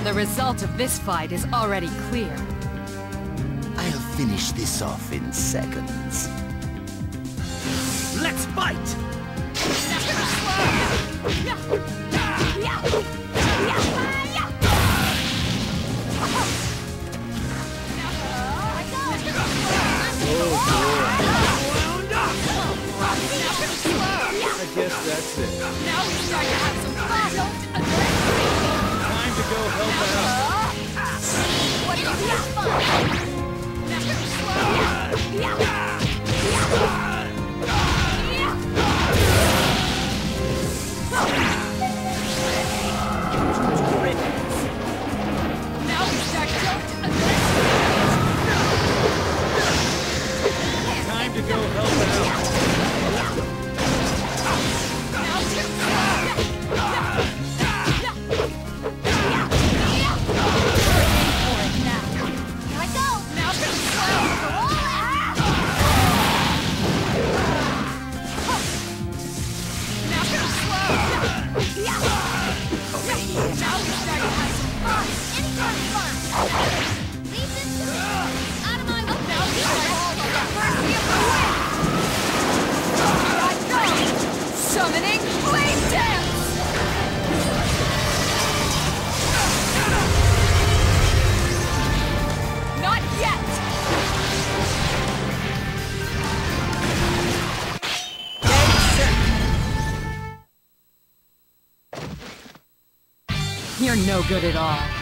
The result of this fight is already clear. I'll finish this off in seconds. Let's fight! I guess that's it. Now we start to have some fun. Time to go help out. What is this fun? Now we start to Time to go help out. Summoning Flame Dance! Not yet! You're no good at all.